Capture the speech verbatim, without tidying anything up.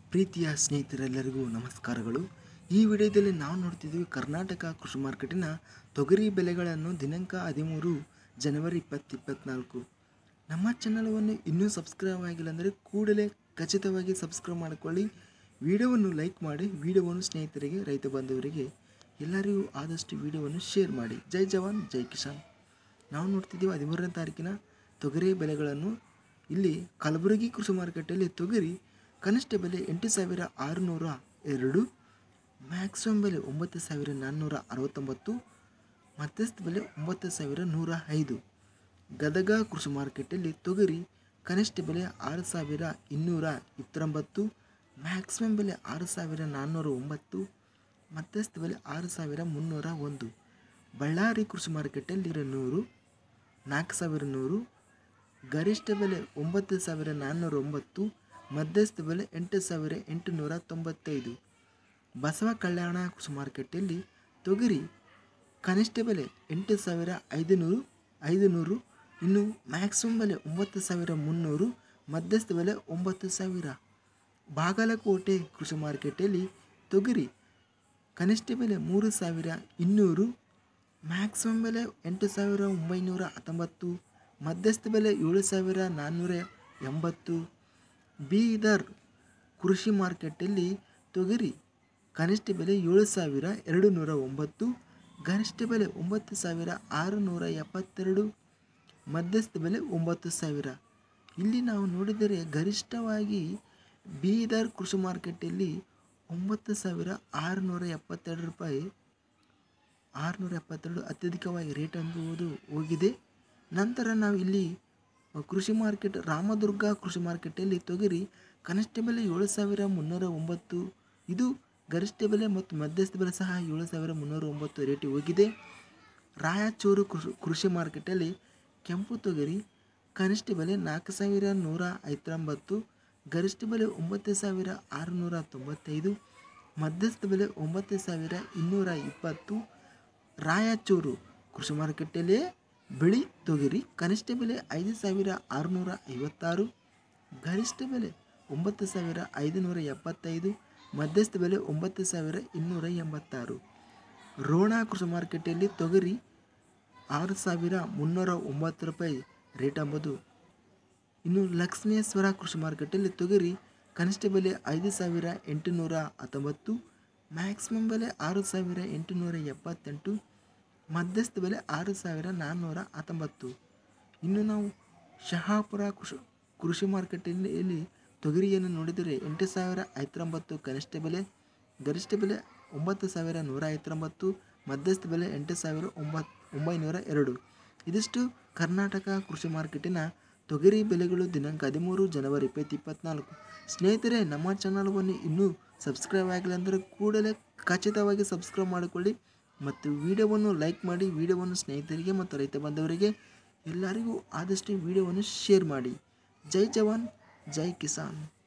ಪ್ರೀತಿಯ ಸ್ನೇಹಿತರೆಲ್ಲರಿಗೂ ನಮಸ್ಕಾರಗಳು. ಈ ವಿಡಿಯೋದಲ್ಲಿ ನಾವು ನೋಡ್ತಿದ್ದೀವಿ ಕರ್ನಾಟಕ ಕೃಷಿ ಮಾರ್ಕೆಟಿನ ತೊಗರಿ ಬೆಲೆಗಳನ್ನು ದಿನಾಂಕ ಹದಿಮೂರು ಜನವರಿ ಇಪ್ಪತ್ತು ಇಪ್ಪತ್ತ್ನಾಲ್ಕು. ನಮ್ಮ ಚಾನಲವನ್ನು ಇನ್ನೂ ಸಬ್ಸ್ಕ್ರೈಬ್ ಆಗಿಲ್ಲ ಅಂದರೆ ಕೂಡಲೇ ಖಚಿತವಾಗಿ ಸಬ್ಸ್ಕ್ರೈಬ್ ಮಾಡಿಕೊಳ್ಳಿ. ವಿಡಿಯೋವನ್ನು ಲೈಕ್ ಮಾಡಿ, ವಿಡಿಯೋವನ್ನು ಸ್ನೇಹಿತರಿಗೆ, ರೈತ ಬಾಂಧವರಿಗೆ ಎಲ್ಲರಿಗೂ ಆದಷ್ಟು ವಿಡಿಯೋವನ್ನು ಶೇರ್ ಮಾಡಿ. ಜೈ ಜವಾನ್ ಜೈ ಕಿಸಾನ್. ನಾವು ನೋಡ್ತಿದ್ದೀವಿ ಹದಿಮೂರನೇ ತಾರೀಕಿನ ತೊಗರಿ ಬೆಲೆಗಳನ್ನು. ಇಲ್ಲಿ ಕಲಬುರಗಿ ಕೃಷಿ ಮಾರುಕಟ್ಟೆಯಲ್ಲಿ ತೊಗರಿ ಕನಿಷ್ಠ ಬೆಲೆ ಎಂಟು ಸಾವಿರ ಆರುನೂರ ಎರಡು, ಮ್ಯಾಕ್ಸಿಮಮ್ ಬೆಲೆ ಒಂಬತ್ತು ಸಾವಿರ ನಾನ್ನೂರ ಅರವತ್ತೊಂಬತ್ತು, ಮಧ್ಯಸ್ಥ ಬೆಲೆ ಒಂಬತ್ತು ಸಾವಿರ ನೂರ ಐದು. ಗದಗ ಕೃಷಿ ಮಾರುಕಟ್ಟೆಯಲ್ಲಿ ತೊಗರಿ ಕನಿಷ್ಠ ಬೆಲೆ ಆರು ಸಾವಿರ ಇನ್ನೂರ ಇಪ್ಪತ್ತೊಂಬತ್ತು, ಮ್ಯಾಕ್ಸಿಮಮ್ ಬೆಲೆ ಆರು ಸಾವಿರ ನಾನ್ನೂರ ಒಂಬತ್ತು, ಮಧ್ಯಸ್ಥ ಬೆಲೆ ಆರು ಸಾವಿರ ಮುನ್ನೂರ ಒಂದು. ಬಳ್ಳಾರಿ ಕೃಷಿ ಮಾರುಕಟ್ಟೆಯಲ್ಲಿ ನೂರು ನಾಲ್ಕು ಸಾವಿರ ನೂರು, ಗರಿಷ್ಠ ಬೆಲೆ ಒಂಬತ್ತು ಸಾವಿರ ನಾನ್ನೂರ ಒಂಬತ್ತು, ಮಧ್ಯಸ್ಥ ಬೆಲೆ ಎಂಟು ಸಾವಿರ ಎಂಟುನೂರ ತೊಂಬತ್ತೈದು. ಬಸವ ಕಲ್ಯಾಣ ಕೃಷಿ ಮಾರುಕಟ್ಟೆಯಲ್ಲಿ ತೊಗರಿ ಕನಿಷ್ಠ ಬೆಲೆ ಎಂಟು ಸಾವಿರ ಐದುನೂರು ಐದುನೂರು ಇನ್ನು ಮ್ಯಾಕ್ಸಿಮಮ್ ಬೆಲೆ ಒಂಬತ್ತು ಸಾವಿರ ಮುನ್ನೂರು, ಮಧ್ಯಸ್ಥ ಬೆಲೆ ಒಂಬತ್ತು ಸಾವಿರ. ಬಾಗಲಕೋಟೆ ಕೃಷಿ ಮಾರುಕಟ್ಟೆಯಲ್ಲಿ ತೊಗರಿ ಕನಿಷ್ಠ ಬೆಲೆ ಮೂರು ಸಾವಿರ ಇನ್ನೂರು, ಮ್ಯಾಕ್ಸಿಮಮ್ ಬೆಲೆ ಎಂಟು ಸಾವಿರ ಒಂಬೈನೂರ ಹತ್ತೊಂಬತ್ತು, ಮಧ್ಯಸ್ಥ ಬೆಲೆ ಏಳು ಸಾವಿರ ನಾನ್ನೂರ ಎಂಬತ್ತು. ಬೀದರ್ ಕೃಷಿ ಮಾರುಕಟ್ಟೆಯಲ್ಲಿ ತೊಗರಿ ಕನಿಷ್ಠ ಬೆಲೆ ಏಳು ಸಾವಿರ ಎರಡು ನೂರ ಒಂಬತ್ತು, ಗರಿಷ್ಠ ಬೆಲೆ ಒಂಬತ್ತು ಸಾವಿರ ಆರುನೂರ ಎಪ್ಪತ್ತೆರಡು, ಮಧ್ಯಸ್ಥ ಬೆಲೆ ಒಂಬತ್ತು ಸಾವಿರ. ಇಲ್ಲಿ ನಾವು ನೋಡಿದರೆ ಗರಿಷ್ಠವಾಗಿ ಬೀದರ್ ಕೃಷಿ ಮಾರುಕಟ್ಟೆಯಲ್ಲಿ ಒಂಬತ್ತು ಸಾವಿರ ಆರುನೂರ ಎಪ್ಪತ್ತೆರಡು ರೂಪಾಯಿ ಆರುನೂರ ಎಪ್ಪತ್ತೆರಡು ಅತ್ಯಧಿಕವಾಗಿ ರೇಟ್ ಎಂಬುದು ಹೋಗಿದೆ. ನಂತರ ನಾವು ಇಲ್ಲಿ ಕೃಷಿ ಮಾರ್ಕೆಟ್ ರಾಮದುರ್ಗ ಕೃಷಿ ಮಾರುಕಟ್ಟೆಯಲ್ಲಿ ತೊಗರಿ ಕನಿಷ್ಠ ಬೆಲೆ ಏಳು ಸಾವಿರ ಮುನ್ನೂರ ಒಂಬತ್ತು, ಇದು ಗರಿಷ್ಠ ಬೆಲೆ ಮತ್ತು ಮಧ್ಯಸ್ಥ ಬೆಲೆ ಸಹ ಏಳು ಸಾವಿರ ಮುನ್ನೂರ ಒಂಬತ್ತು ರೇಟ್ ಹೋಗಿದೆ. ರಾಯಚೂರು ಕೃಷಿ ಕೃಷಿ ಮಾರುಕಟ್ಟೆಯಲ್ಲಿ ಕೆಂಪು ತೊಗರಿ ಕನಿಷ್ಠ ಬೆಲೆ ನಾಲ್ಕು ಸಾವಿರ ನೂರ ಐವತ್ತೊಂಬತ್ತು, ಗರಿಷ್ಠ ಬೆಲೆ ಒಂಬತ್ತು ಸಾವಿರ ಆರುನೂರ ತೊಂಬತ್ತೈದು, ಮಧ್ಯಸ್ಥ ಬೆಲೆ ಒಂಬತ್ತು ಸಾವಿರ ಇನ್ನೂರ ಇಪ್ಪತ್ತು. ರಾಯಚೂರು ಕೃಷಿ ಮಾರುಕಟ್ಟೆಯಲ್ಲಿ ಬಿಳಿ ತೊಗರಿ ಕನಿಷ್ಠ ಬೆಲೆ ಐದು ಸಾವಿರ ಆರುನೂರ ಐವತ್ತಾರು, ಗರಿಷ್ಠ ಬೆಲೆ ಒಂಬತ್ತು ಸಾವಿರ ಐದುನೂರ ಎಪ್ಪತ್ತೈದು, ಮಧ್ಯಸ್ಥ ಬೆಲೆ ಒಂಬತ್ತು ಸಾವಿರ ಇನ್ನೂರ ಎಂಬತ್ತಾರು. ರೋಣ ಕೃಷಿ ಮಾರುಕಟ್ಟೆಯಲ್ಲಿ ತೊಗರಿ ಆರು ಸಾವಿರ ಮುನ್ನೂರ ಒಂಬತ್ತು ರೂಪಾಯಿ ರೇಟ್ ಎಂಬುದು. ಇನ್ನು ಲಕ್ಷ್ಮೇಶ್ವರ ಕೃಷಿ ಮಾರುಕಟ್ಟೆಯಲ್ಲಿ ತೊಗರಿ ಕನಿಷ್ಠ ಬೆಲೆ ಐದು ಸಾವಿರ ಎಂಟುನೂರ ಹತ್ತೊಂಬತ್ತು, ಮ್ಯಾಕ್ಸಿಮಮ್ ಬೆಲೆ ಆರು ಸಾವಿರ ಎಂಟುನೂರ ಎಪ್ಪತ್ತೆಂಟು, ಮಧ್ಯಸ್ಥ ಬೆಲೆ ಆರು ಸಾವಿರ ನಾನ್ನೂರ ಹತ್ತೊಂಬತ್ತು. ಇನ್ನು ನಾವು ಶಹಾಪುರ ಕೃಷಿ ಕೃಷಿ ಮಾರುಕಟ್ಟೆಯಲ್ಲಿ ತೊಗರಿಯನ್ನು ನೋಡಿದರೆ ಎಂಟು ಸಾವಿರ ಐವತ್ತೊಂಬತ್ತು ಕನಿಷ್ಠ ಬೆಲೆ, ಗರಿಷ್ಠ ಬೆಲೆ ಒಂಬತ್ತು ಸಾವಿರ ನೂರ ಐವತ್ತೊಂಬತ್ತು, ಮಧ್ಯಸ್ಥ ಬೆಲೆ ಎಂಟು ಸಾವಿರ ಒಂಬತ್ತು ಒಂಬೈನೂರ ಎರಡು. ಇದಿಷ್ಟು ಕರ್ನಾಟಕ ಕೃಷಿ ಮಾರ್ಕೆಟಿನ ತೊಗರಿ ಬೆಲೆಗಳು ದಿನಾಂಕ ಹದಿಮೂರು ಜನವರಿ ಇಪ್ಪತ್ತು ಇಪ್ಪತ್ತ್ನಾಲ್ಕು. ಸ್ನೇಹಿತರೆ, ನಮ್ಮ ಚಾನಲವನ್ನು ಇನ್ನೂ ಸಬ್ಸ್ಕ್ರೈಬ್ ಆಗಿಲ್ಲ ಅಂದರೆ ಕೂಡಲೇ ಖಚಿತವಾಗಿ ಸಬ್ಸ್ಕ್ರೈಬ್ ಮಾಡಿಕೊಳ್ಳಿ ಮತ್ತು ವಿಡಿಯೋವನ್ನು ಲೈಕ್ ಮಾಡಿ, ವಿಡಿಯೋವನ್ನು ಸ್ನೇಹಿತರಿಗೆ ಮತ್ತು ರೈತ ಬಾಂಧವರಿಗೆ ಎಲ್ಲರಿಗೂ ಆದಷ್ಟು ವಿಡಿಯೋವನ್ನು ಶೇರ್ ಮಾಡಿ. ಜೈ ಜವಾನ್ ಜೈ ಕಿಸಾನ್.